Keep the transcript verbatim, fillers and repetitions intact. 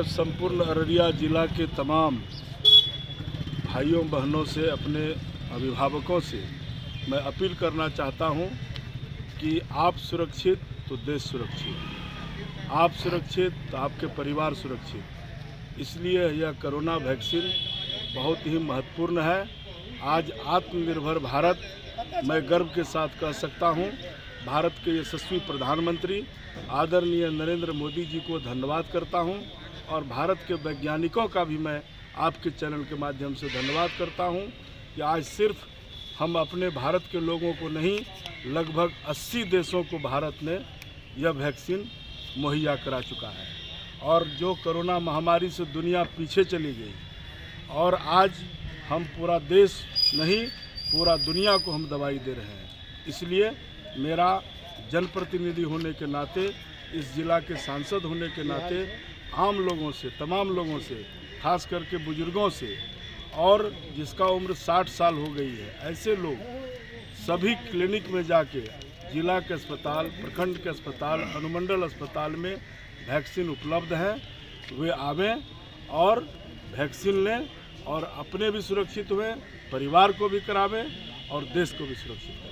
मैं संपूर्ण अररिया जिला के तमाम भाइयों बहनों से, अपने अभिभावकों से मैं अपील करना चाहता हूं कि आप सुरक्षित तो देश सुरक्षित, आप सुरक्षित तो आपके परिवार सुरक्षित। इसलिए यह कोरोना वैक्सीन बहुत ही महत्वपूर्ण है। आज आत्मनिर्भर भारत, मैं गर्व के साथ कह सकता हूं, भारत के यशस्वी प्रधानमंत्री आदरणीय नरेंद्र मोदी जी को धन्यवाद करता हूं और भारत के वैज्ञानिकों का भी मैं आपके चैनल के माध्यम से धन्यवाद करता हूं कि आज सिर्फ हम अपने भारत के लोगों को नहीं, लगभग अस्सी देशों को भारत ने यह वैक्सीन मुहैया करा चुका है। और जो कोरोना महामारी से दुनिया पीछे चली गई और आज हम पूरा देश नहीं, पूरा दुनिया को हम दवाई दे रहे हैं। इसलिए मेरा जनप्रतिनिधि होने के नाते, इस जिला के सांसद होने के नाते आम लोगों से, तमाम लोगों से, खास करके बुजुर्गों से और जिसका उम्र साठ साल हो गई है, ऐसे लोग सभी क्लिनिक में जाके, जिला के अस्पताल, प्रखंड के अस्पताल, अनुमंडल अस्पताल में वैक्सीन उपलब्ध है, वे आवें और वैक्सीन लें और अपने भी सुरक्षित हुए, परिवार को भी करावें और देश को भी सुरक्षित करें।